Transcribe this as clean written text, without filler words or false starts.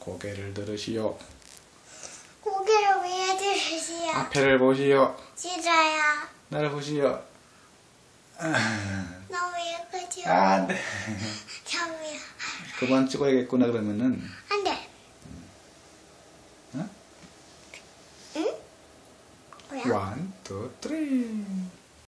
고개를 들으시오. 고개를 왜 들으시오? 앞에를 보시오. 싫어요. 나를 보시오. 너무 예쁘죠? 안 돼. 참이야. 그만 찍어야겠구나, 그러면은. 안 돼. 응? 응? 뭐야? 1, 2, 3.